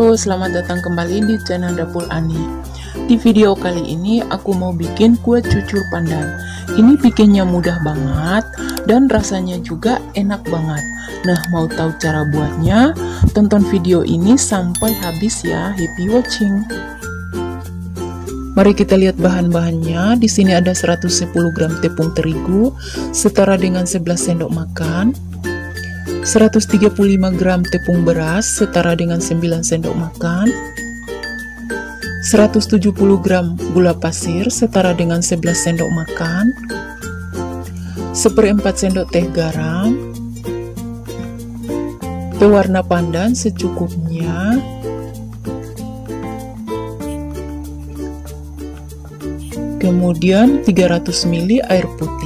Halo, selamat datang kembali di channel Dapur Ani. Di video kali ini aku mau bikin kue cucur pandan. Ini bikinnya mudah banget dan rasanya juga enak banget. Nah, mau tahu cara buatnya? Tonton video ini sampai habis ya. Happy watching. Mari kita lihat bahan-bahannya. Di sini ada 110 gram tepung terigu setara dengan 11 sendok makan. 135 gram tepung beras setara dengan 9 sendok makan, 170 gram gula pasir setara dengan 11 sendok makan, 1/4 sendok teh garam, pewarna pandan secukupnya, kemudian 300 ml air putih.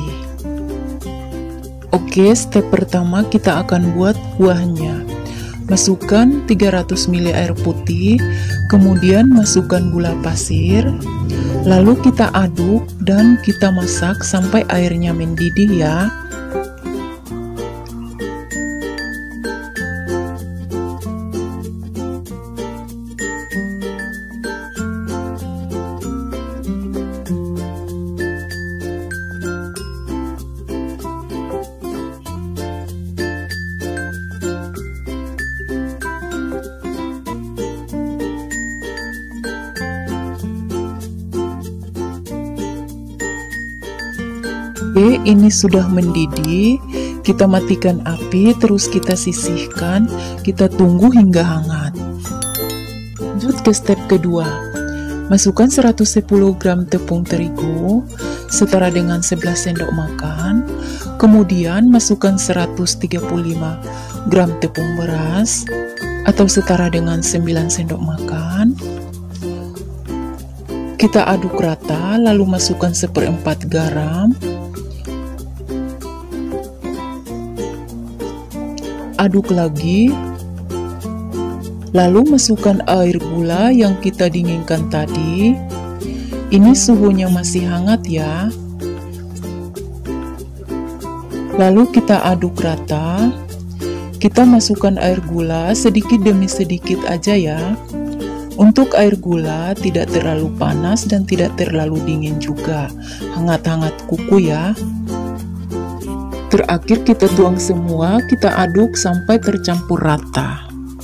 Oke, step pertama kita akan buat kuahnya. Masukkan 300 ml air putih, kemudian masukkan gula pasir, lalu kita aduk dan kita masak sampai airnya mendidih ya. Oke, ini sudah mendidih. Kita matikan api, terus kita sisihkan, kita tunggu hingga hangat. Lanjut ke step kedua. Masukkan 110 gram tepung terigu setara dengan 11 sendok makan. Kemudian masukkan 135 gram tepung beras atau setara dengan 9 sendok makan. Kita aduk rata, lalu masukkan 1/4 garam. Aduk lagi, lalu masukkan air gula yang kita dinginkan tadi. Ini suhunya masih hangat ya. Lalu kita aduk rata. Kita masukkan air gula sedikit demi sedikit aja ya. Untuk air gula tidak terlalu panas dan tidak terlalu dingin juga, hangat-hangat kuku ya. Terakhir kita tuang semua, kita aduk sampai tercampur rata.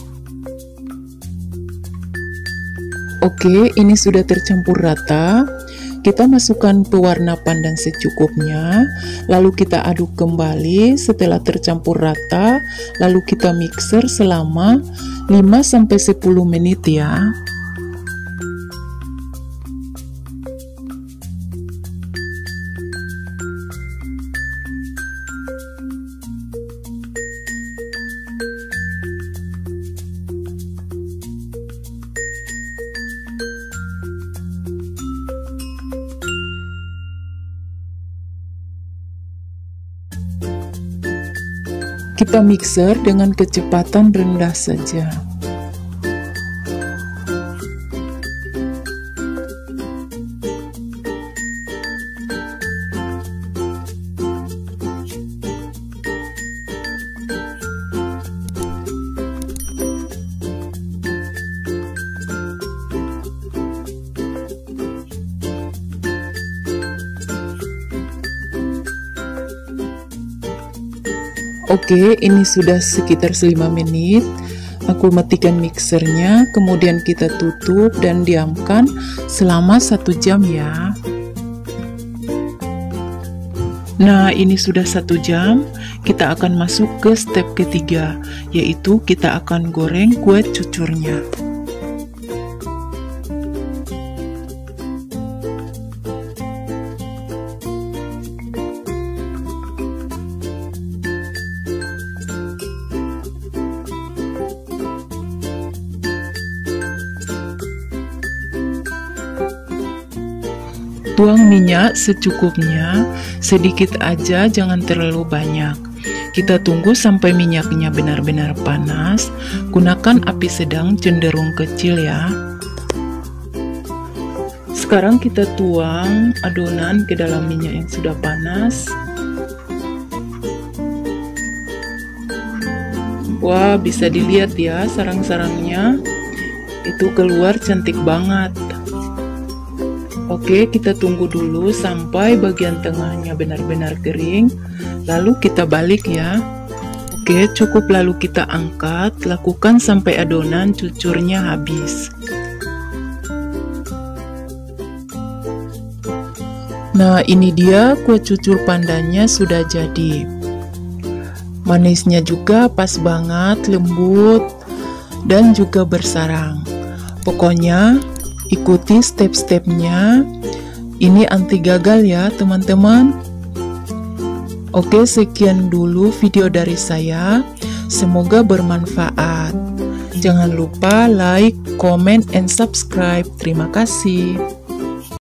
Oke, ini sudah tercampur rata. Kita masukkan pewarna pandan secukupnya, lalu kita aduk kembali. Setelah tercampur rata, lalu kita mixer selama 5-10 menit ya. Kita mixer dengan kecepatan rendah saja. Oke, ini sudah sekitar 5 menit. Aku matikan mixernya, kemudian kita tutup dan diamkan selama 1 jam ya. Nah, ini sudah 1 jam. Kita akan masuk ke step ketiga, yaitu kita akan goreng kue cucurnya. Tuang minyak secukupnya, sedikit aja, jangan terlalu banyak. Kita tunggu sampai minyaknya benar-benar panas. Gunakan api sedang cenderung kecil ya. Sekarang kita tuang adonan ke dalam minyak yang sudah panas. Wah, bisa dilihat ya sarang-sarangnya. itu keluar cantik banget. Oke, kita tunggu dulu sampai bagian tengahnya benar-benar kering, lalu kita balik ya. Oke, cukup, lalu kita angkat, lakukan sampai adonan cucurnya habis. Nah, ini dia kue cucur pandanya sudah jadi. Manisnya juga pas banget, lembut, dan juga bersarang. Pokoknya ikuti step-stepnya, ini anti gagal ya teman-teman. Oke, sekian dulu video dari saya, semoga bermanfaat. Jangan lupa like, comment, and subscribe. Terima kasih.